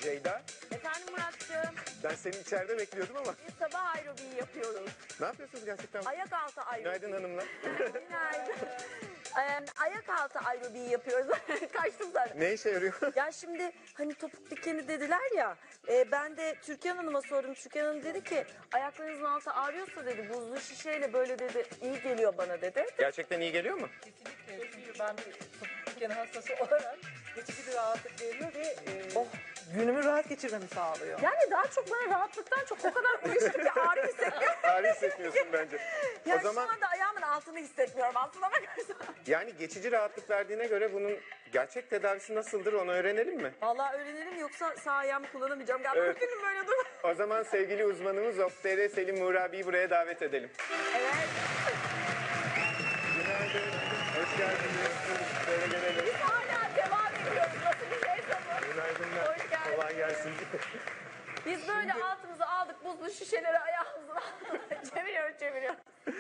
Ceyda. Efendim Muratcığım, Ben seni içeride bekliyordum ama. biz sabah aerobiği yapıyoruz. Ne yapıyorsunuz gerçekten? Ayak altı aerobiği. Günaydın hanımlar. Günaydın. Ayak altı aerobiği yapıyoruz. Kaçtım zaten. Ne işe yarıyor? Ya şimdi hani topuk dikeni dediler ya, ben de Türkan Hanım'a sordum. Türkan Hanım dedi ki ayaklarınızın altı ağrıyorsa dedi buzlu şişeyle böyle dedi iyi geliyor bana dedi. Gerçekten iyi geliyor mu? Kesinlikle. Çünkü ben bir topuk dikeni hastası olarak geçici bir rahatlık veriyor ve günümü rahat geçirmemi sağlıyor. Yani daha çok bana rahatlıktan çok o kadar uyuştu ki ağrı hissetmiyorum. Ağrı hissetmiyorsun bence. Ya O zaman şu anda ayağımın altını hissetmiyorum aslında bakarsan. yani geçici rahatlık verdiğine göre bunun gerçek tedavisi nasıldır onu öğrenelim mi? Vallahi öğrenelim yoksa sağ ayağımı kullanamayacağım. Galiba Evet. bugünüm böyle dur. O zaman sevgili uzmanımız Optr Selim Murabi'yi buraya davet edelim. Evet. Günaydın. Hoş geldiniz. Şöyle gelelim. Biz hala devam ediyoruz. Nasıl bir şeyse bu. Günaydınlar. Hoş geldin. Kolay gelsin. Biz böyle altımızı aldık buzlu şişeleri ayağımızın altına çeviriyoruz.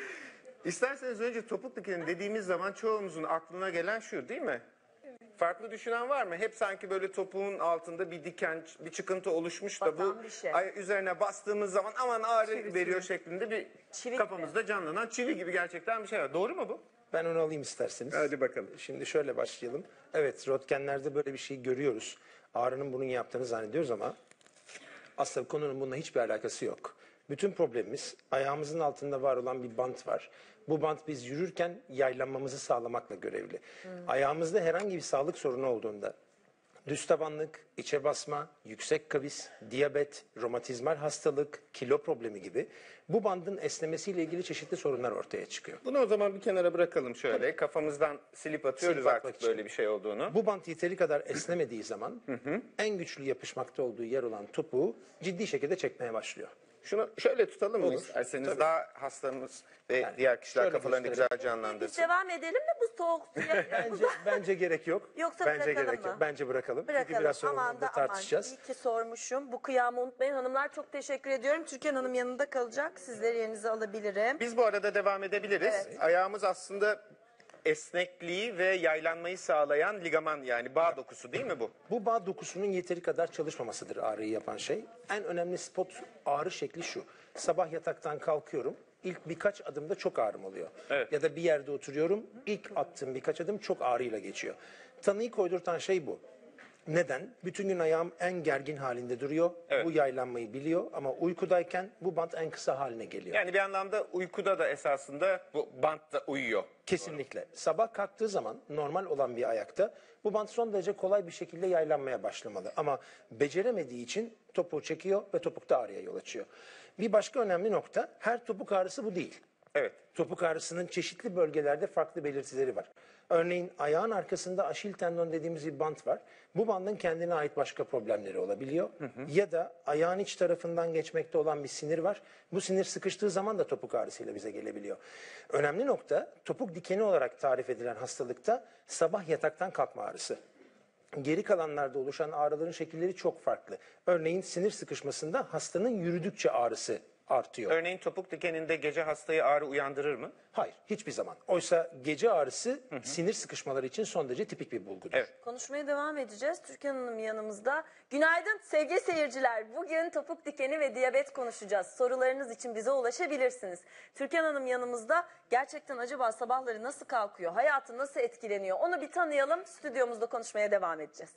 İsterseniz önce topuk dikeni dediğimiz zaman çoğumuzun aklına gelen şu değil mi? Farklı düşünen var mı? Hep sanki böyle topuğun altında bir diken, bir çıkıntı oluşmuş da bu Batan bir şey. üzerine bastığımız zaman aman ağrı veriyor şeklinde bir Çivi kafamızda canlanan çivi gibi gerçekten bir şey var. Doğru mu bu? Ben onu alayım isterseniz. Hadi bakalım. Şimdi şöyle başlayalım. Evet, röntgenlerde böyle bir şey görüyoruz. Ağrının bunun yaptığını zannediyoruz ama aslında konunun bununla hiçbir alakası yok. Bütün problemimiz ayağımızın altında var olan bir bant var. Bu bant biz yürürken yaylanmamızı sağlamakla görevli. Ayağımızda herhangi bir sağlık sorunu olduğunda düz tabanlık, içe basma, yüksek kavis, diyabet, romatizmal hastalık, kilo problemi gibi bu bandın esnemesiyle ilgili çeşitli sorunlar ortaya çıkıyor. Bunu o zaman bir kenara bırakalım şöyle. Kafamızdan silip atıyoruz Silip atmak artık için. böyle bir şey olduğunu. Bu bant yeteri kadar esnemediği zaman en güçlü yapışmakta olduğu yer olan topuğu ciddi şekilde çekmeye başlıyor. Şunu şöyle tutalım mı Olur. isterseniz? Tabii. Daha hastamız ve diğer kişiler şöyle kafalarını gösterelim. güzel canlandırsın. Biz devam edelim mi bu soğuk suya? Bence gerek yok. Yoksa bence bırakalım gerek mı? yok. Bence bırakalım. Çünkü Bırakalım. biraz sonra Aman bunu da da aman. tartışacağız. İyi ki sormuşum. Bu kıyamı unutmayın. Hanımlar çok teşekkür ediyorum. Türkan Hanım yanında kalacak. Sizleri yerinize alabilirim. Biz bu arada devam edebiliriz. Evet. Ayağımız aslında esnekliği ve yaylanmayı sağlayan ligaman yani bağ dokusu değil mi bu? Bu bağ dokusunun yeteri kadar çalışmamasıdır ağrıyı yapan şey. En önemli spot ağrı şekli şu. Sabah yataktan kalkıyorum. İlk birkaç adımda çok ağrım oluyor. Evet. Ya da bir yerde oturuyorum. İlk attığım birkaç adım çok ağrıyla geçiyor. Tanıyı koydurtan şey bu. Neden? Bütün gün ayağım en gergin halinde duruyor. Evet. Bu yaylanmayı biliyor ama uykudayken bu bant en kısa haline geliyor. Yani bir anlamda uykuda da esasında bu bant da uyuyor. Kesinlikle. Sabah kalktığı zaman normal olan bir ayakta bu bant son derece kolay bir şekilde yaylanmaya başlamalı. Ama beceremediği için topuğu çekiyor ve topukta ağrıya yol açıyor. Bir başka önemli nokta her topuk ağrısı bu değil. Evet. Topuk ağrısının çeşitli bölgelerde farklı belirtileri var. Örneğin ayağın arkasında aşil tendon dediğimiz bir bant var. Bu bandın kendine ait başka problemleri olabiliyor. Ya da ayağın iç tarafından geçmekte olan bir sinir var. Bu sinir sıkıştığı zaman da topuk ağrısıyla bize gelebiliyor. Önemli nokta topuk dikeni olarak tarif edilen hastalıkta sabah yataktan kalkma ağrısı. Geri kalanlarda oluşan ağrıların şekilleri çok farklı. Örneğin sinir sıkışmasında hastanın yürüdükçe ağrısı artıyor. Örneğin topuk dikeninde gece hastayı ağrı uyandırır mı? Hayır, hiçbir zaman. Oysa gece ağrısı sinir sıkışmaları için son derece tipik bir bulgudur. Evet. Konuşmaya devam edeceğiz. Türkan Hanım yanımızda. Günaydın sevgili seyirciler. Bugün topuk dikeni ve diyabet konuşacağız. Sorularınız için bize ulaşabilirsiniz. Türkan Hanım yanımızda. Gerçekten acaba sabahları nasıl kalkıyor? Hayatı nasıl etkileniyor? Onu bir tanıyalım. Stüdyomuzda konuşmaya devam edeceğiz.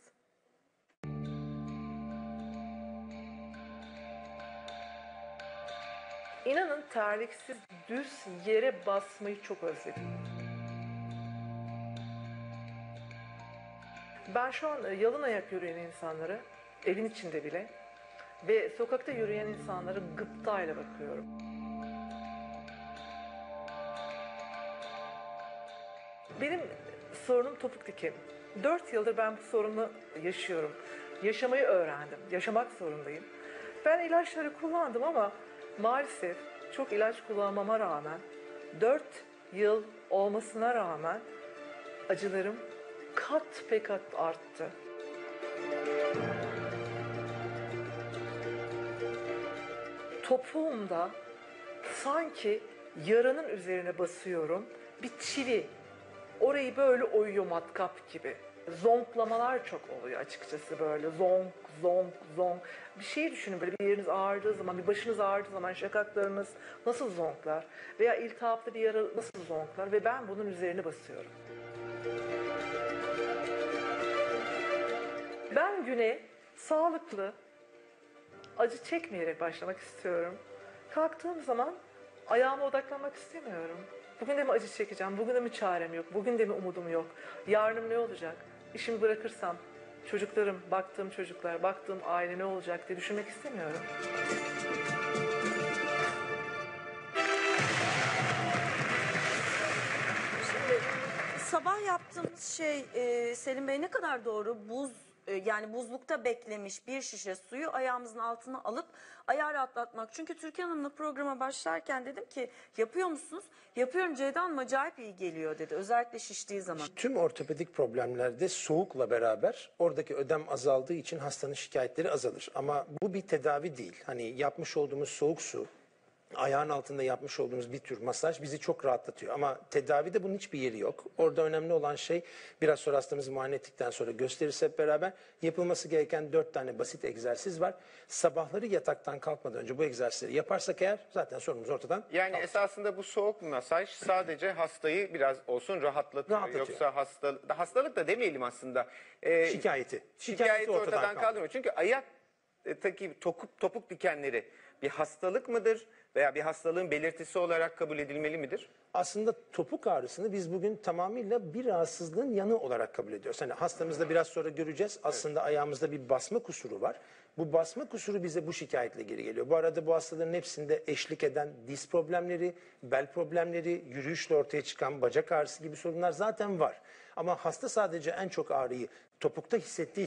İnanın terliksiz düz yere basmayı çok özledim. Ben şu an yalın ayak yürüyen insanları, evin içinde bile ve sokakta yürüyen insanlara gıptayla bakıyorum. Benim sorunum topuk dikeni. 4 yıldır ben bu sorunu yaşıyorum. Yaşamayı öğrendim. Yaşamak zorundayım. Ben ilaçları kullandım ama maalesef çok ilaç kullanmama rağmen 4 yıl olmasına rağmen acılarım kat be kat arttı. Topuğumda sanki yaranın üzerine basıyorum bir çivi. Orayı böyle oyuyor matkap gibi. zonklamalar çok oluyor açıkçası, böyle zonk zonk zonk. Bir şey düşünün, böyle bir yeriniz ağrıdığı zaman, bir başınız ağrıdığı zaman şakaklarınız nasıl zonklar veya iltihaplı bir yara nasıl zonklar ve ben bunun üzerine basıyorum. Ben güne sağlıklı, acı çekmeyerek başlamak istiyorum. Kalktığım zaman ayağıma odaklanmak istemiyorum. Bugün de mi acı çekeceğim, bugün de mi çarem yok, bugün de mi umudum yok, yarınım ne olacak, işimi bırakırsam çocuklarım, baktığım çocuklar, baktığım aile ne olacak diye düşünmek istemiyorum. Sabah yaptığımız şey Selim Bey ne kadar doğru? Yani buzlukta beklemiş bir şişe suyu ayağımızın altına alıp ayağı rahatlatmak. Çünkü Türkan Hanım'la programa başlarken dedim ki yapıyor musunuz? Yapıyorum Ceyda Hanım, acayip iyi geliyor dedi. Özellikle şiştiği zaman. Tüm ortopedik problemlerde soğukla beraber oradaki ödem azaldığı için hastanın şikayetleri azalır. Ama bu bir tedavi değil. Hani yapmış olduğumuz soğuk su, ayağın altında yapmış olduğumuz bir tür masaj bizi çok rahatlatıyor. Ama tedavide bunun hiçbir yeri yok. Orada önemli olan şey, biraz sonra hastamızı muayene ettikten sonra gösteririz hep beraber, yapılması gereken 4 tane basit egzersiz var. Sabahları yataktan kalkmadan önce bu egzersizleri yaparsak eğer zaten sorunumuz ortadan Yani esasında bu soğuk masaj sadece hastayı biraz olsun rahatlatıyor. Rahatlatıyor. Yoksa hastalık da demeyelim aslında. Şikayeti ortadan kaldırmıyor. Çünkü ayaktaki topuk dikenleri bir hastalık mıdır veya bir hastalığın belirtisi olarak kabul edilmeli midir? Aslında topuk ağrısını biz bugün tamamıyla bir rahatsızlığın yanı olarak kabul ediyoruz. Hani hastamızda biraz sonra göreceğiz. Aslında ayağımızda bir basma kusuru var. Bu basma kusuru bize bu şikayetle geri geliyor. Bu arada bu hastaların hepsinde eşlik eden diz problemleri, bel problemleri, yürüyüşle ortaya çıkan bacak ağrısı gibi sorunlar zaten var. Ama hasta sadece en çok ağrıyı topukta hissettiği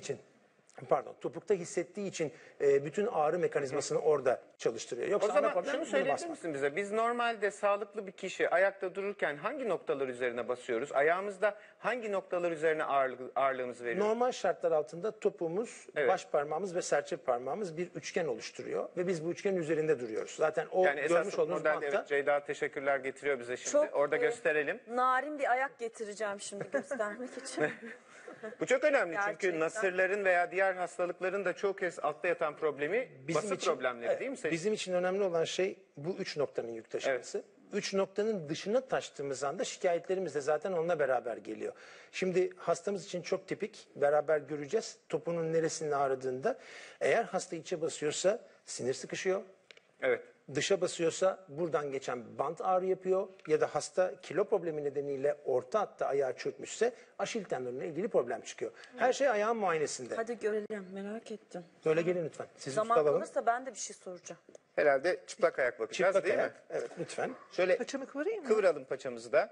için bütün ağrı mekanizmasını orada çalıştırıyor. Yoksa O zaman ana problem şunu bunu söyleyebilir basmak. misin bize? Biz normalde sağlıklı bir kişi ayakta dururken hangi noktalar üzerine basıyoruz? Ayağımızda hangi noktalar üzerine ağırlığımızı veriyoruz? Normal şartlar altında topuğumuz, Evet. baş parmağımız ve serçe parmağımız bir üçgen oluşturuyor ve biz bu üçgenin üzerinde duruyoruz. Zaten o Yani görmüş esas olduğunuz model, bantta evet, Ceyda teşekkürler getiriyor bize şimdi. Çok, Orada gösterelim. Narin bir ayak getireceğim şimdi göstermek için. Bu çok önemli çünkü Gerçekten. nasırların veya diğer hastalıkların da çok kez altta yatan problemi bası problemleri değil mi? Senin? Bizim için önemli olan şey bu üç noktanın yük taşıması. Üç noktanın dışına taştığımız anda şikayetlerimiz de zaten onunla beraber geliyor. Şimdi hastamız için çok tipik, beraber göreceğiz. Topuğunun neresinin ağrıdığında, eğer hasta içe basıyorsa sinir sıkışıyor. Evet. Dışa basıyorsa buradan geçen bant ağrı yapıyor ya da hasta kilo problemi nedeniyle orta hatta ayağı çökmüşse aşil tendonuyla ilgili problem çıkıyor. Her şey ayağın muayenesinde. Hadi görelim, merak ettim. Böyle gelin lütfen. Sizi Zaman tutalım. kalırsa ben de bir şey soracağım. Herhalde çıplak ayak bakacağız Çıplak değil ayak. mi? Evet lütfen. Şöyle Paçamı kıvırayım mı? kıvıralım paçamızı da.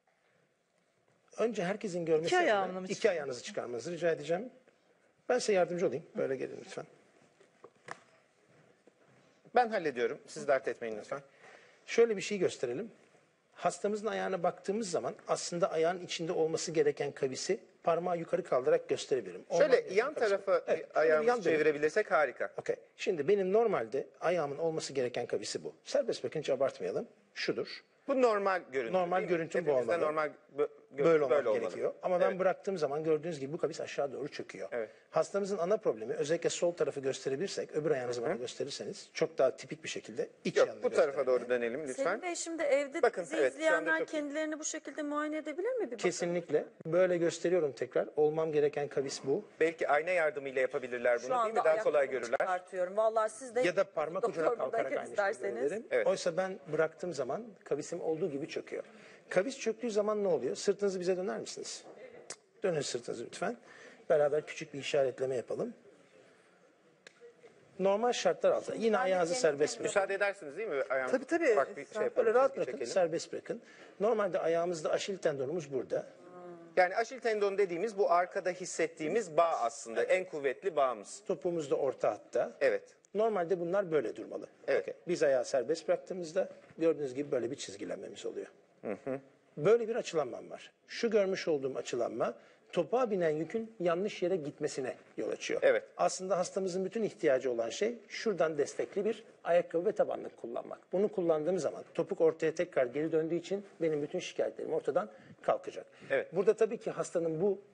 Önce herkesin görmesi İki adına ayağımla mı iki çıkayım? ayağınızı çıkarmanızı rica edeceğim. Ben size yardımcı olayım. Böyle gelin lütfen. Ben hallediyorum. Siz dert etmeyin lütfen. Şöyle bir şey gösterelim. Hastamızın ayağına baktığımız zaman aslında ayağın içinde olması gereken kavisi parmağı yukarı kaldırarak gösterebilirim. Şöyle Olmam yan gereken kavisi. tarafa Evet, ayağımızı yan dönün. çevirebilirsek harika. Okey. Şimdi benim normalde ayağımın olması gereken kavisi bu. Serbest bırakın, hiç abartmayalım. Şudur. Bu normal görüntü. Normal değil mi? görüntü bu Hepimizde olmalı. normal Böyle görüntü olmak gerekiyor. Ama ben Evet. bıraktığım zaman gördüğünüz gibi bu kavis aşağı doğru çöküyor. Evet. Hastamızın ana problemi, özellikle sol tarafı gösterebilirsek, öbür ayağınızı bana gösterirseniz çok daha tipik bir şekilde iç Yok yanını bu tarafa gösterelim. doğru dönelim lütfen. Selim Bey, şimdi evde Bakın, bizi evet, şu anda izleyenler çok iyi. kendilerini bu şekilde muayene edebilir mi? Bir bakın. Kesinlikle. Böyle gösteriyorum tekrar. Olmam gereken kavis bu. Belki ayna yardımıyla yapabilirler bunu Şu değil mi? anda Daha kolay ayaklarımı görürler. çıkartıyorum. Vallahi siz de Ya da parmak ucuna doktor kalkarak buradayken aynı şeyi isterseniz. görebilirim. Evet. Oysa ben bıraktığım zaman kavisim olduğu gibi çöküyor. Kavis çöktüğü zaman ne oluyor? Sırtınızı bize döner misiniz? Dönün sırtınızı lütfen. Beraber küçük bir işaretleme yapalım. Normal şartlar altında. Yine ayağınızı serbest bırakın. Müsaade edersiniz değil mi? Ayağım Tabii, tabii. Ufak bir şey yapalım. Böyle rahat çizgi bırakın, çekelim. serbest bırakın. Normalde ayağımızda aşil tendonumuz burada. Yani aşil tendon dediğimiz bu arkada hissettiğimiz bağ aslında. En kuvvetli bağımız. Topuğumuz da orta hatta. Evet. Normalde bunlar böyle durmalı. Evet. Okey. Biz ayağı serbest bıraktığımızda gördüğünüz gibi böyle bir çizgilenmemiz oluyor. Böyle bir açılanmam var. Şu görmüş olduğum açılanma topuğa binen yükün yanlış yere gitmesine yol açıyor. Evet. Aslında hastamızın bütün ihtiyacı olan şey şuradan destekli bir ayakkabı ve tabanlık kullanmak. Bunu kullandığım zaman topuk ortaya tekrar geri döndüğü için benim bütün şikayetlerim ortadan kalkacak. Evet. Burada tabii ki hastanın bu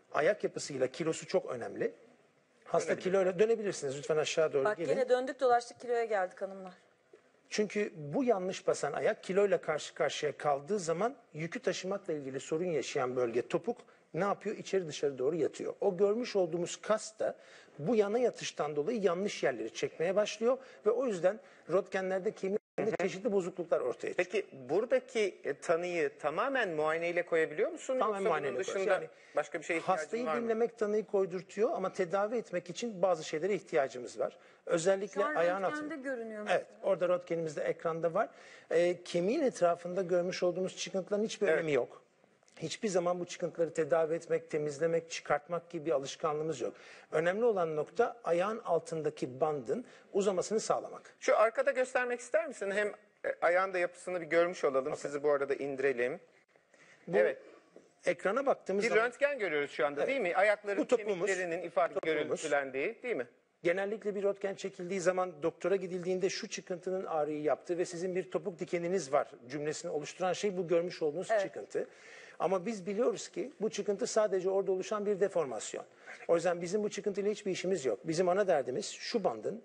Ayak yapısıyla kilosu çok önemli. Hasta kiloyla dönebilirsiniz. Lütfen aşağı doğru Bak gelin. yine döndük dolaştık kiloya geldik hanımlar. Çünkü bu yanlış basan ayak kiloyla karşı karşıya kaldığı zaman yükü taşımakla ilgili sorun yaşayan bölge topuk ne yapıyor? İçeri dışarı doğru yatıyor. O görmüş olduğumuz kas da bu yana yatıştan dolayı yanlış yerleri çekmeye başlıyor ve o yüzden röntgenlerde kemiklerinde çeşitli bozukluklar ortaya çıkıyor. Peki buradaki tanıyı tamamen muayeneyle koyabiliyor musun? Tamamen Yoksa bunun muayeneyle dışında koyuyoruz. Yani başka bir şeye ihtiyacın Hastayı var mı? dinlemek tanıyı koydurtuyor ama tedavi etmek için bazı şeylere ihtiyacımız var. Özellikle Şu an ayağın röntgende altında. görünüyor. Evet, orada röntgenimizde ekranda var. Kemiğin etrafında görmüş olduğumuz çıkıntıların hiçbir önemi yok. Hiçbir zaman bu çıkıntıları tedavi etmek, temizlemek, çıkartmak gibi bir alışkanlığımız yok. Önemli olan nokta ayağın altındaki bandın uzamasını sağlamak. Şu arkada göstermek ister misin? Hem ayağın da yapısını bir görmüş olalım. Sizi bu arada indirelim. Evet. Ekrana baktığımız Bir zaman röntgen görüyoruz şu anda değil mi? Ayakların Bu topumuz. kemiklerinin ifade görüntülendiği değil mi? genellikle bir röntgen çekildiği zaman doktora gidildiğinde şu çıkıntının ağrıyı yaptığı ve sizin bir topuk dikeniniz var cümlesini oluşturan şey bu görmüş olduğunuz çıkıntı. Ama biz biliyoruz ki bu çıkıntı sadece orada oluşan bir deformasyon. O yüzden bizim bu çıkıntıyla hiçbir işimiz yok. Bizim ana derdimiz şu bandın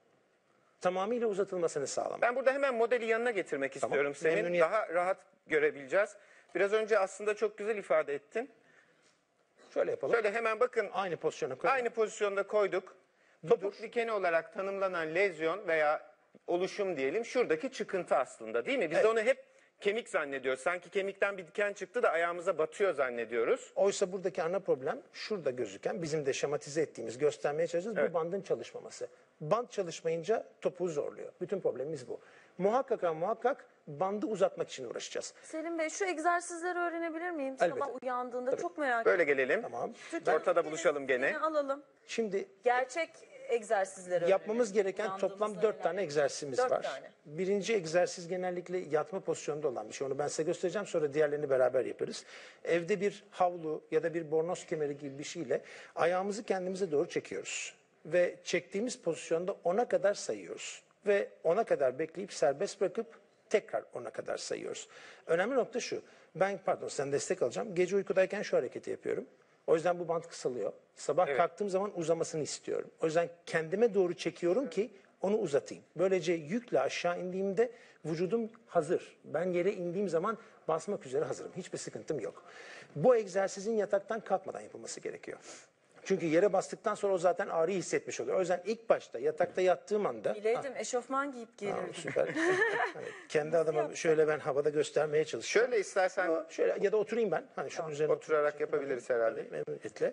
tamamıyla uzatılmasını sağlamak. Ben burada hemen modeli yanına getirmek istiyorum senin. Memnuniyet. Daha rahat görebileceğiz. Biraz önce aslında çok güzel ifade ettin. Şöyle yapalım. Şöyle hemen bakın. Aynı pozisyona koyalım. Aynı pozisyonda koyduk. Topuk dikeni olarak tanımlanan lezyon veya oluşum diyelim şuradaki çıkıntı aslında değil mi? Biz onu hep kemik zannediyoruz. Sanki kemikten bir diken çıktı da ayağımıza batıyor zannediyoruz. Oysa buradaki ana problem şurada gözüken bizim de şematize ettiğimiz göstermeye çalıştığımız bu bandın çalışmaması. Band çalışmayınca topuğu zorluyor. Bütün problemimiz bu. Muhakkak ama muhakkak bandı uzatmak için uğraşacağız. Selim Bey şu egzersizleri öğrenebilir miyim? Elbette. Sabah uyandığında çok merak Böyle gelelim. Tamam. Ortada buluşalım gene. Yine alalım. Şimdi Gerçek egzersizleri yapmamız öğrenelim. gereken toplam Uyandığımızda 4 tane neler egzersizimiz Dört var. tane. Birinci egzersiz genellikle yatma pozisyonunda olan bir şey. Onu ben size göstereceğim, sonra diğerlerini beraber yaparız. Evde bir havlu ya da bir bornoz kemeri gibi bir şeyle ayağımızı kendimize doğru çekiyoruz. Ve çektiğimiz pozisyonda 10'a kadar sayıyoruz. Ve 10'a kadar bekleyip serbest bırakıp tekrar 10'a kadar sayıyoruz. Önemli nokta şu. Ben sen destek alacağım. Gece uykudayken şu hareketi yapıyorum. O yüzden bu bant kısalıyor. Sabah kalktığım zaman uzamasını istiyorum. O yüzden kendime doğru çekiyorum ki onu uzatayım. Böylece yükle aşağı indiğimde vücudum hazır. Ben yere indiğim zaman basmak üzere hazırım. Hiçbir sıkıntım yok. Bu egzersizin yataktan kalkmadan yapılması gerekiyor. Çünkü yere bastıktan sonra o zaten ağrıyı hissetmiş oluyor. O yüzden ilk başta yatakta yattığım anda... Bileydim eşofman giyip gelirdim. Süper. Hani kendi adıma şöyle ben havada göstermeye çalışıyorum. Şöyle istersen Şöyle ya da oturayım ben. Hani şunun üzerine oturarak yapabiliriz herhalde. memnuniyetle.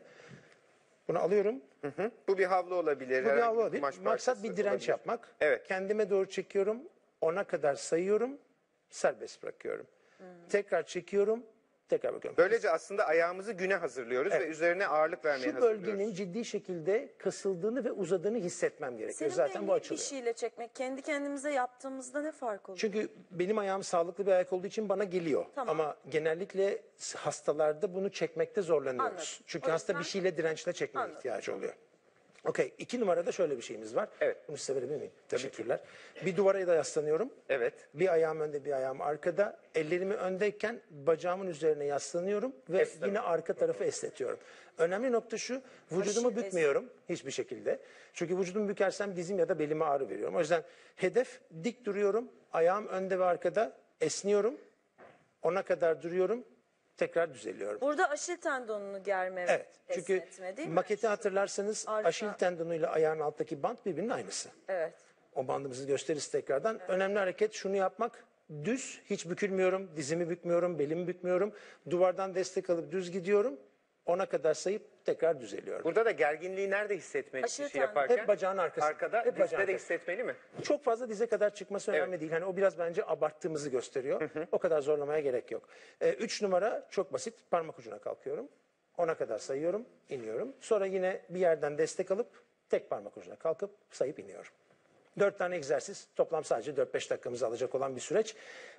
Bunu alıyorum. Bu bir havlu olabilir. Bu bir herhangi havlu değil. kumaş Maksat bir parçası direnç olabilir. yapmak. Evet. Kendime doğru çekiyorum. 10'a kadar sayıyorum. Serbest bırakıyorum. Tekrar çekiyorum. Tekrar bakıyorum. Böylece aslında ayağımızı güne hazırlıyoruz ve üzerine ağırlık vermeye Şu hazırlıyoruz. bölgenin ciddi şekilde kasıldığını ve uzadığını hissetmem gerekiyor. Selim Zaten Bey bu bir açılıyor. kişiyle çekmek kendi kendimize yaptığımızda ne fark olur? Çünkü benim ayağım sağlıklı bir ayak olduğu için bana geliyor. Tamam. Ama genellikle hastalarda bunu çekmekte zorlanıyoruz. Anladım. Çünkü O hasta yüzden- bir şeyle dirençle çekmeye Anladım. ihtiyacı oluyor. Okey. 2 numarada şöyle bir şeyimiz var. Evet. Bunu size verebilir miyim? Teşekkürler. Bir duvara da yaslanıyorum. Evet. Bir ayağım önde, bir ayağım arkada. Ellerimi öndeyken bacağımın üzerine yaslanıyorum ve Esneme. yine arka tarafı esnetiyorum. Önemli nokta şu, vücudumu Aşırı bükmüyorum hiçbir şekilde. Çünkü vücudumu bükersem dizim ya da belime ağrı veriyorum. O yüzden hedef dik duruyorum, ayağım önde ve arkada esniyorum. 10'a kadar duruyorum, tekrar düzeliyorum. Burada aşil tendonunu germe ve Evet, çünkü esnetme değil mi? maketi hatırlarsanız Arka. aşil tendonuyla ayağın alttaki bant birbirinin aynısı. Evet. O bandımızı gösteririz tekrardan. Önemli hareket şunu yapmak. Düz, hiç bükülmüyorum, dizimi bükmüyorum, belimi bükmüyorum. Duvardan destek alıp düz gidiyorum. 10'a kadar sayıp tekrar düzeliyorum. Burada da gerginliği nerede hissetmeli Aşırı bir şey tendon. yaparken? Hep bacağın arkasında. Arkada, Hep dizde bacağın de arkasında. hissetmeli mi? Çok fazla dize kadar çıkması önemli değil. Hani o biraz bence abarttığımızı gösteriyor. O kadar zorlamaya gerek yok. 3 numara çok basit. Parmak ucuna kalkıyorum. 10'a kadar sayıyorum, iniyorum. Sonra yine bir yerden destek alıp tek parmak ucuna kalkıp sayıp iniyorum. 4 tane egzersiz, toplam sadece 4-5 dakikamızı alacak olan bir süreç.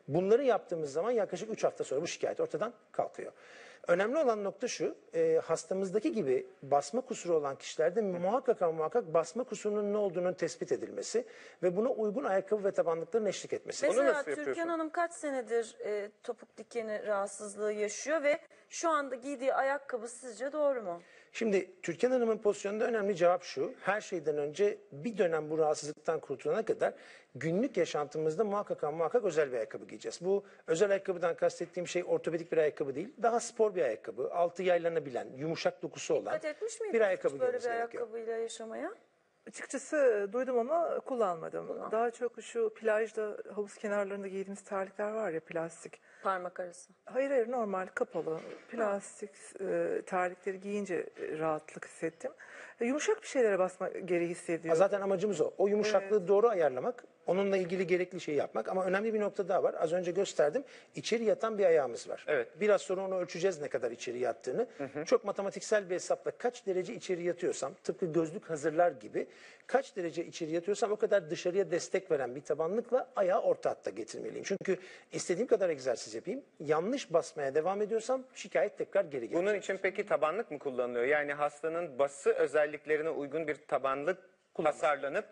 Bunları yaptığımız zaman yaklaşık 3 hafta sonra bu şikayet ortadan kalkıyor. Önemli olan nokta şu, hastamızdaki gibi basma kusuru olan kişilerde muhakkak ama muhakkak basma kusurunun ne olduğunun tespit edilmesi ve buna uygun ayakkabı ve tabanlıkların eşlik etmesi. Mesela nasıl yapıyorsun? Türkan Hanım kaç senedir topuk dikeni rahatsızlığı yaşıyor ve şu anda giydiği ayakkabı sizce doğru mu? Şimdi Türkan Hanım'ın pozisyonunda önemli cevap şu. Her şeyden önce bir dönem bu rahatsızlıktan kurtulana kadar günlük yaşantımızda muhakkak ama muhakkak özel bir ayakkabı giyeceğiz. Bu özel ayakkabıdan kastettiğim şey ortopedik bir ayakkabı değil. Daha spor bir ayakkabı. Altı yaylanabilen, yumuşak dokusu olan Dikkat etmiş miydiniz bir ayakkabı hiç böyle giymemiz bir gerekiyor. ayakkabıyla yaşamaya? Açıkçası duydum ama kullanmadım. Daha çok şu plajda, havuz kenarlarında giydiğimiz terlikler var ya, plastik. Parmak arası. Hayır normal kapalı plastik terlikleri giyince rahatlık hissettim. Yumuşak bir şeylere basma gereği hissediyorum. Zaten amacımız o. O yumuşaklığı doğru ayarlamak, onunla ilgili gerekli şeyi yapmak. Ama önemli bir nokta daha var. Az önce gösterdim. İçeri yatan bir ayağımız var. Evet. Biraz sonra onu ölçeceğiz ne kadar içeri yattığını. Çok matematiksel bir hesapla kaç derece içeri yatıyorsam, tıpkı gözlük hazırlar gibi kaç derece içeri yatıyorsam o kadar dışarıya destek veren bir tabanlıkla ayağı orta hatta getirmeliyim. Çünkü istediğim kadar egzersiz yapayım. Yanlış basmaya devam ediyorsam şikayet tekrar geri gelecek. Bunun için peki tabanlık mı kullanılıyor? Yani hastanın bası özelliklerine uygun bir tabanlık tasarlanıp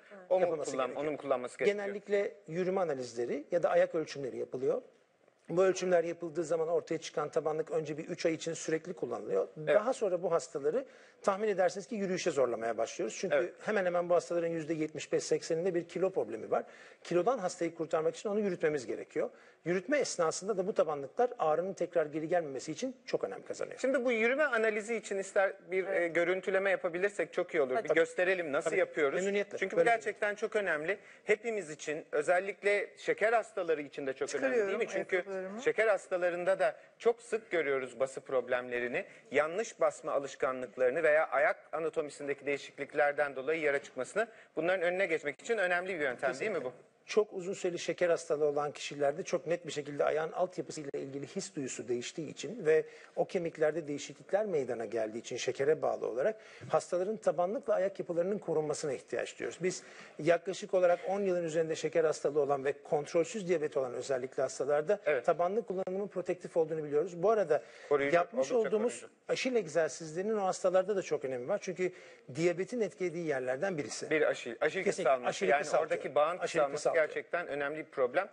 onu mu kullanması gerekiyor? Genellikle yürüme analizleri ya da ayak ölçümleri yapılıyor. Bu ölçümler yapıldığı zaman ortaya çıkan tabanlık önce bir 3 ay için sürekli kullanılıyor. Daha sonra bu hastaları tahmin edersiniz ki yürüyüşe zorlamaya başlıyoruz. Çünkü hemen hemen bu hastaların %75-80'inde bir kilo problemi var. Kilodan hastayı kurtarmak için onu yürütmemiz gerekiyor. Yürütme esnasında da bu tabanlıklar ağrının tekrar geri gelmemesi için çok önem kazanıyor. Şimdi bu yürüme analizi için ister bir görüntüleme yapabilirsek çok iyi olur. Bir gösterelim nasıl yapıyoruz. Memnuniyetle. Çünkü bu Böyle gerçekten çok önemli. Hepimiz için, özellikle şeker hastaları için de çok önemli değil mi? Çünkü ayakkabılarımı. şeker hastalarında da çok sık görüyoruz bası problemlerini. Yanlış basma alışkanlıklarını veya ayak anatomisindeki değişikliklerden dolayı yara çıkmasını, bunların önüne geçmek için önemli bir yöntem değil mi bu? Çok uzun süreli şeker hastalığı olan kişilerde çok net bir şekilde ayağın altyapısıyla ilgili his duyusu değiştiği için ve o kemiklerde değişiklikler meydana geldiği için şekere bağlı olarak hastaların tabanlıkla ayak yapılarının korunmasına ihtiyaç duyuyoruz. Biz yaklaşık olarak 10 yılın üzerinde şeker hastalığı olan ve kontrolsüz diyabet olan özellikle hastalarda tabanlık kullanımının protektif olduğunu biliyoruz. Bu arada Koruyucu, yapmış oldukça olduğumuz koruyucu. aşil egzersizlerinin o hastalarda da çok önemi var. Çünkü diyabetin etkilediği yerlerden birisi. Bir aşil Kesinlikle, kısalması. aşili Yani kısaltıyor. oradaki bağın Aşili kısalması kısaltıyor. gerçekten önemli bir problem.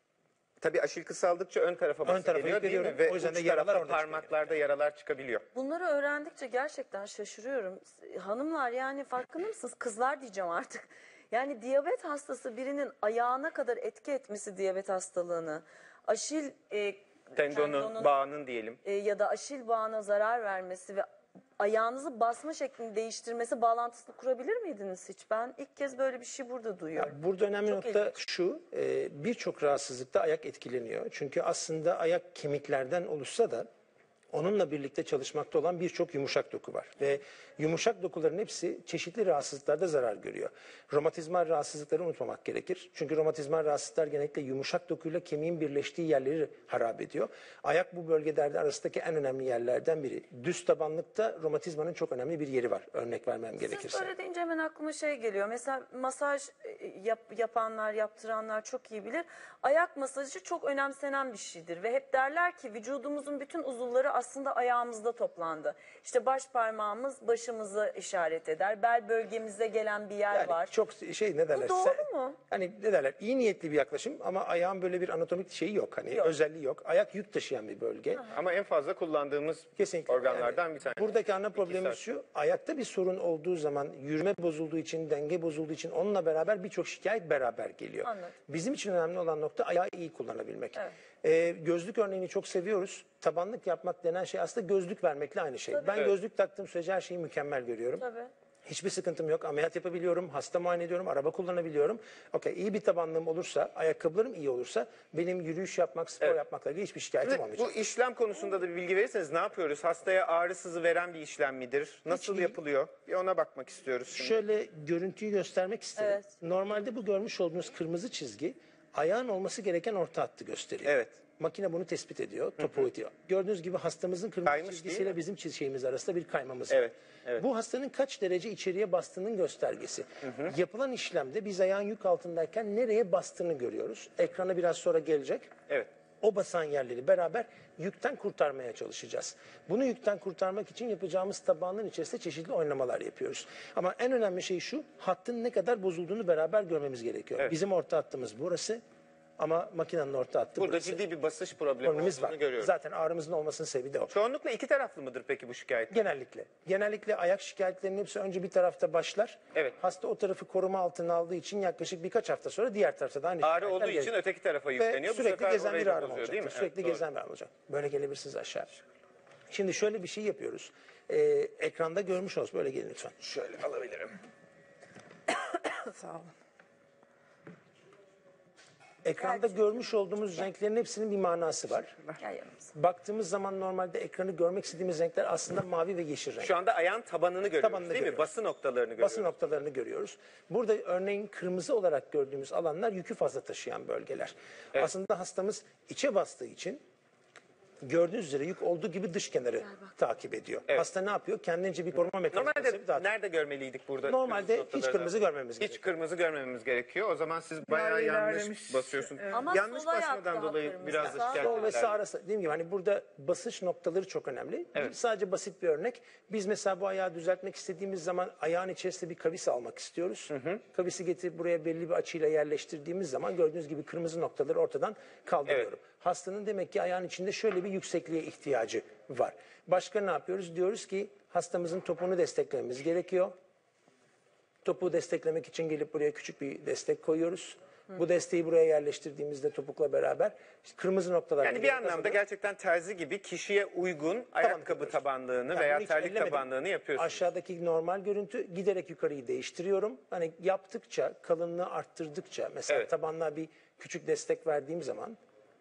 Tabii aşil kısaldıkça ön tarafa bası tarafa geliyor değil mi? yükleniyorum. Ve O yüzden de uç yaralar tarafta orada çıkıyor. parmaklarda yaralar çıkabiliyor. Bunları öğrendikçe gerçekten şaşırıyorum. Hanımlar, yani farkında mısınız? Kızlar diyeceğim artık. Yani diyabet hastası birinin ayağına kadar etki etmesi diyabet hastalığını, aşil Tendonun, bağının diyelim. ya da aşil bağına zarar vermesi ve ayağınızı basma şeklini değiştirmesi bağlantısını kurabilir miydiniz hiç? Ben ilk kez böyle bir şey burada duyuyorum. Burada önemli Çok nokta ilginç. şu, birçok rahatsızlıkta ayak etkileniyor. Çünkü aslında ayak kemiklerden oluşsa da onunla birlikte çalışmakta olan birçok yumuşak doku var. Ve yumuşak dokuların hepsi çeşitli rahatsızlıklarda zarar görüyor. Romatizmal rahatsızlıkları unutmamak gerekir. Çünkü romatizmal rahatsızlıklar genellikle yumuşak dokuyla kemiğin birleştiği yerleri harap ediyor. Ayak bu bölgelerde arasındaki en önemli yerlerden biri. Düz tabanlıkta romatizmanın çok önemli bir yeri var. Örnek vermem gerekirse. Siz böyle deyince hemen aklıma şey geliyor. Mesela masaj yapanlar, yaptıranlar çok iyi bilir. Ayak masajı çok önemsenen bir şeydir ve hep derler ki vücudumuzun bütün uzuvları aslında ayağımızda toplandı. İşte baş parmağımız başımızı işaret eder. Bel bölgemize gelen bir yer Yani var. çok ne derler? doğru mu? Hani ne derler? İyi niyetli bir yaklaşım ama ayağın böyle bir anatomik şeyi yok. Hani özelliği yok. Ayak yük taşıyan bir bölge. Ama en fazla kullandığımız Kesinlikle. organlardan Yani bir tanesi. buradaki ana problemimiz şu. Ayakta bir sorun olduğu zaman yürüme bozulduğu için, denge bozulduğu için onunla beraber birçok şikayet beraber geliyor. Anladım. Bizim için önemli olan nokta ayağı iyi kullanabilmek. Evet. Gözlük örneğini çok seviyoruz. Tabanlık yapmak denen şey aslında gözlük vermekle aynı şey. Ben gözlük taktığım sürece her şeyi mükemmel görüyorum. Tabii. Hiçbir sıkıntım yok. Ameliyat yapabiliyorum, hasta muayene ediyorum, araba kullanabiliyorum. Okey, iyi bir tabanlığım olursa, ayakkabılarım iyi olursa benim yürüyüş yapmak, spor yapmakla ilgili hiçbir şikayetim olmayacak. Bu işlem konusunda da bir bilgi verirseniz ne yapıyoruz? Hastaya ağrı sızı veren bir işlem midir? Nasıl değil. yapılıyor? Bir ona bakmak istiyoruz şimdi. Şöyle görüntüyü göstermek isterim. Evet. Normalde bu görmüş olduğunuz kırmızı çizgi ayağın olması gereken orta hattı gösteriyor. Evet. makine bunu tespit ediyor, topuğu ediyor. Gördüğünüz gibi hastamızın kırmızı Kaymış değil çizgisiyle mi? bizim şeyimiz arasında bir kaymamız var. Evet, evet. Bu hastanın kaç derece içeriye bastığının göstergesi. Yapılan işlemde biz ayağın yük altındayken nereye bastığını görüyoruz. Ekrana biraz sonra gelecek. Evet. O basan yerleri beraber yükten kurtarmaya çalışacağız. Bunu yükten kurtarmak için yapacağımız tabağının içerisinde çeşitli oynamalar yapıyoruz. Ama en önemli şey şu, hattın ne kadar bozulduğunu beraber görmemiz gerekiyor. Evet. Bizim orta hattımız burası ama makinenin orta hattı Burada burası. ciddi bir basış problemi Problemimiz olduğunu var. görüyoruz. Zaten ağrımızın olmasının sebebi de o. Çoğunlukla iki taraflı mıdır peki bu şikayet? Genellikle. Genellikle ayak şikayetlerinin hepsi önce bir tarafta başlar. Evet. Hasta o tarafı koruma altına aldığı için yaklaşık birkaç hafta sonra diğer tarafta da aynı Ağrı şikayetler olduğu için gelecek. öteki tarafa Ve yükleniyor. Bu sürekli sefer gezen orayı bir da ağrım bozuyor, değil mi? olacak. Sürekli Evet, gezen bir ağrım olacak. Böyle gelebilirsiniz aşağı. Şimdi şöyle bir şey yapıyoruz. Ekranda görmüş olsun. Böyle gelin lütfen. Şöyle alabilirim. Sağ olun. Ekranda görmüş olduğumuz renklerin hepsinin bir manası var. Gel yanımıza. Baktığımız zaman normalde ekranı görmek istediğimiz renkler aslında mavi ve yeşil renk. Şu anda ayağın tabanını görüyoruz Tabanını değil mi? görüyoruz. Bası noktalarını görüyoruz. Basın noktalarını görüyoruz. Burada örneğin kırmızı olarak gördüğümüz alanlar yükü fazla taşıyan bölgeler. Aslında hastamız içe bastığı için gördüğünüz üzere yük olduğu gibi dış kenarı takip ediyor. Evet. Hasta ne yapıyor? Kendince bir koruma mekanizması Normalde dağıtıyor. nerede görmeliydik burada? Normalde kırmızı hiç noktaları? kırmızı görmememiz Hiç gerekiyor. kırmızı görmememiz gerekiyor. O zaman siz bayağı Bayağı yanlış ilerlemiş. basıyorsun. Ama Yanlış sol ayak basmadan daha dolayı kırmızı. biraz da Sağ- şikayet Sol ve sağ ederler. arası dediğim gibi hani burada basış noktaları çok önemli. Evet. Sadece basit bir örnek. Biz mesela bu ayağı düzeltmek istediğimiz zaman ayağın içerisinde bir kavis almak istiyoruz. Kavisi getirip buraya belli bir açıyla yerleştirdiğimiz zaman gördüğünüz gibi kırmızı noktaları ortadan kaldırıyorum. Hastanın demek ki ayağın içinde şöyle bir yüksekliğe ihtiyacı var. Başka ne yapıyoruz? Diyoruz ki hastamızın topuğunu desteklememiz gerekiyor. Topuğu desteklemek için gelip buraya küçük bir destek koyuyoruz. Bu desteği buraya yerleştirdiğimizde topukla beraber işte kırmızı noktalar. Yani bir anlamda gerçekten terzi gibi kişiye uygun ayakkabı koyuyoruz. tabanlığını Yani veya bunu hiç terlik ellemedim. tabanlığını yapıyorsunuz. Aşağıdaki normal görüntü giderek yukarıyı değiştiriyorum. Hani yaptıkça, kalınlığı arttırdıkça mesela Evet. tabanlığa bir küçük destek verdiğim zaman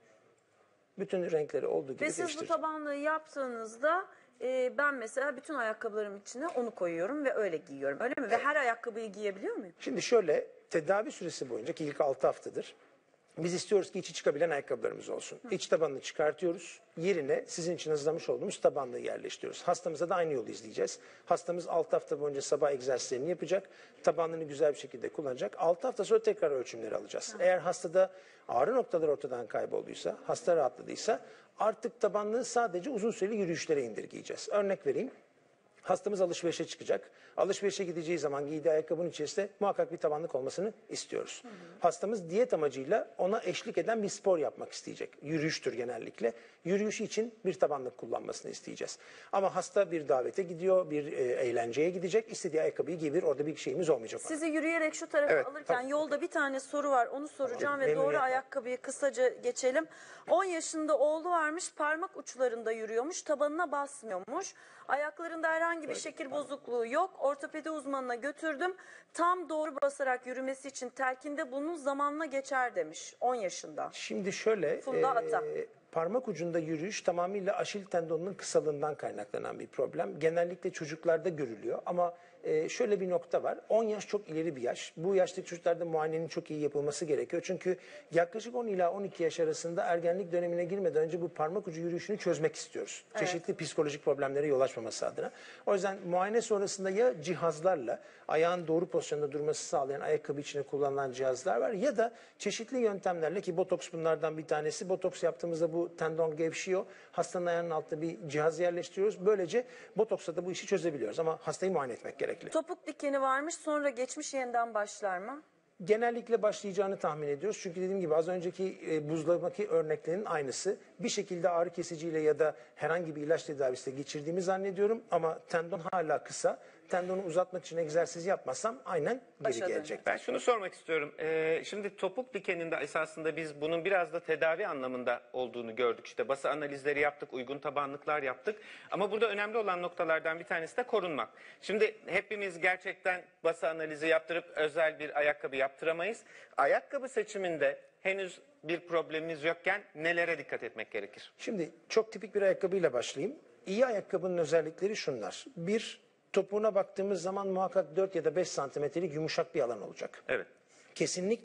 bütün renkleri olduğu gibi Ve siz bu değiştireceğim. tabanlığı yaptığınızda ben mesela bütün ayakkabılarımın içine onu koyuyorum ve öyle giyiyorum. Öyle mi? Ve her ayakkabıyı giyebiliyor muyum? Şimdi şöyle tedavi süresi boyunca ki ilk 6 haftadır biz istiyoruz ki içi çıkabilen ayakkabılarımız olsun. İç tabanını çıkartıyoruz. Yerine sizin için hazırlamış olduğumuz tabanlığı yerleştiriyoruz. Hastamıza da aynı yolu izleyeceğiz. Hastamız 6 hafta boyunca sabah egzersizlerini yapacak. Tabanlığını güzel bir şekilde kullanacak. 6 hafta sonra tekrar ölçümleri alacağız. Eğer hastada ağrı noktaları ortadan kaybolduysa, hasta rahatladıysa artık tabanlığı sadece uzun süreli yürüyüşlere indirgeyeceğiz. Örnek vereyim. Hastamız alışverişe çıkacak. Alışverişe gideceği zaman giydiği ayakkabının içerisinde muhakkak bir tabanlık olmasını istiyoruz. Hastamız diyet amacıyla ona eşlik eden bir spor yapmak isteyecek. Yürüyüştür genellikle. Yürüyüşü için bir tabanlık kullanmasını isteyeceğiz. Ama hasta bir davete gidiyor, bir eğlenceye gidecek. İstediği ayakkabıyı giyebilir. Orada bir şeyimiz olmayacak. ona. Sizi yürüyerek şu tarafa Evet, alırken yolda bir tane soru var. Onu soracağım ve doğru memnuniyetle. ayakkabıyı kısaca geçelim. 10 yaşında oğlu varmış, parmak uçlarında yürüyormuş, tabanına basmıyormuş. Ayaklarında herhangi bir şekil bozukluğu yok. Ortopedi uzmanına götürdüm. Tam doğru basarak yürümesi için telkinde bunun zamanla geçer demiş 10 yaşında. Şimdi şöyle, Funda Ata. parmak ucunda yürüyüş tamamıyla aşil tendonunun kısalığından kaynaklanan bir problem. Genellikle çocuklarda görülüyor ama şöyle bir nokta var. 10 yaş çok ileri bir yaş. Bu yaştaki çocuklarda muayenenin çok iyi yapılması gerekiyor. Çünkü yaklaşık 10 ila 12 yaş arasında ergenlik dönemine girmeden önce bu parmak ucu yürüyüşünü çözmek istiyoruz. Çeşitli psikolojik problemlere yol açmaması adına. O yüzden muayene sonrasında ya cihazlarla ayağın doğru pozisyonda durması sağlayan ayakkabı içine kullanılan cihazlar var ya da çeşitli yöntemlerle ki botoks bunlardan bir tanesi. Botoks yaptığımızda bu tendon gevşiyor. Hastanın ayağının altında bir cihaz yerleştiriyoruz. Böylece botoksla da bu işi çözebiliyoruz ama hastayı muayene etmek gerekli. Topuk dikeni varmış, sonra geçmiş, yeniden başlar mı? Genellikle başlayacağını tahmin ediyoruz. Çünkü dediğim gibi az önceki buzdolabındaki örneklerin aynısı. Bir şekilde ağrı kesiciyle ya da herhangi bir ilaç tedavisiyle geçirdiğimi zannediyorum. Ama tendon hala kısa. Tendonu uzatmak için egzersiz yapmazsam aynen geri Başa gelecek. Ben şunu sormak istiyorum. Şimdi topuk dikeninde esasında biz bunun biraz da tedavi anlamında olduğunu gördük. İşte bası analizleri yaptık, uygun tabanlıklar yaptık. Ama burada önemli olan noktalardan bir tanesi de korunmak. Şimdi hepimiz gerçekten bası analizi yaptırıp özel bir ayakkabı yaptıramayız. Ayakkabı seçiminde henüz bir problemimiz yokken nelere dikkat etmek gerekir? Şimdi çok tipik bir ayakkabıyla başlayayım. İyi ayakkabının özellikleri şunlar. Bir, topuğuna baktığımız zaman muhakkak 4 ya da 5 santimetrelik yumuşak bir alan olacak. Evet. Kesinlikle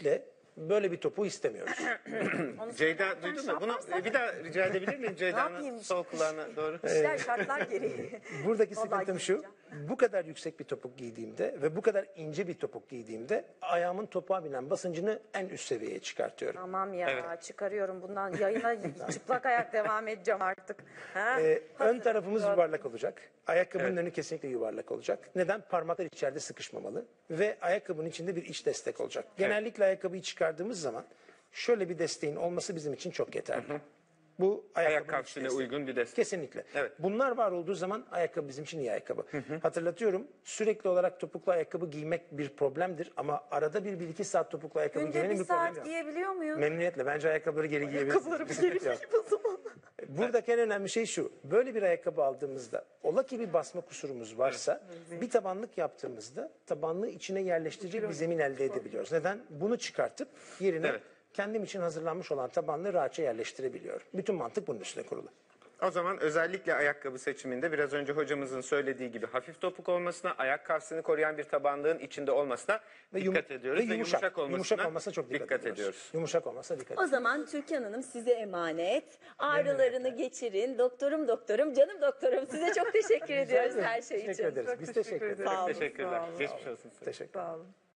Böyle bir topuğu istemiyoruz. Ceyda duydun mu? Bunu bir daha rica edebilir miyim Ceyda'nın yapayım? sol kulağına doğru? İşler şartlar gereği. Buradaki Vallahi sıkıntım şu, giyeceğim. bu kadar yüksek bir topuk giydiğimde ve bu kadar ince bir topuk giydiğimde ayağımın topuğa binen basıncını en üst seviyeye çıkartıyorum. Tamam ya Evet. çıkarıyorum bundan yayına çıplak ayak devam edeceğim artık. Ha? Ön tarafımız yuvarlak olacak. Ayakkabının önü kesinlikle yuvarlak olacak. Neden? Parmaklar içeride sıkışmamalı. Ve ayakkabının içinde bir iç destek olacak. Genellikle ayakkabıyı çıkardığımız zaman şöyle bir desteğin olması bizim için çok yeterli. Bu Ayak ayakkabının iç kapsülüne desteği. uygun bir destek. Kesinlikle. Evet. Bunlar var olduğu zaman ayakkabı bizim için iyi ayakkabı. Hatırlatıyorum, sürekli olarak topuklu ayakkabı giymek bir problemdir ama arada bir iki saat topuklu ayakkabı Günde giymenin bir bir problemi saat yok. giyebiliyor muyum? Memnuniyetle. Bence ayakkabıları geri giyebilirsiniz. Ayakkabılarımı Bir sıkıntı geri yok. giyeyim o zaman. Buradaki en önemli şey şu. Böyle bir ayakkabı aldığımızda ola ki bir basma kusurumuz varsa bir tabanlık yaptığımızda tabanlığı içine yerleştirecek bir zemin elde edebiliyoruz. Neden? Bunu çıkartıp yerine Evet. kendim için hazırlanmış olan tabanlığı rahatça yerleştirebiliyorum. Bütün mantık bunun üstüne kurulu. O zaman özellikle ayakkabı seçiminde biraz önce hocamızın söylediği gibi hafif topuk olmasına, ayak kalsiyonu koruyan bir tabanlığın içinde olmasına dikkat ediyoruz. Ve yumuşak olmasına çok dikkat ediyoruz. Yumuşak olmasına dikkat O ediyoruz. zaman Türkan Hanım size emanet. Ağrılarını geçirin. Doktorum canım doktorum. Size çok teşekkür ediyoruz her şey için. Teşekkür ederiz. Biz teşekkür ederiz. Sağ olun. Teşekkürler. Sağ olun. Geçmiş olsun size. Teşekkür Sağ olun.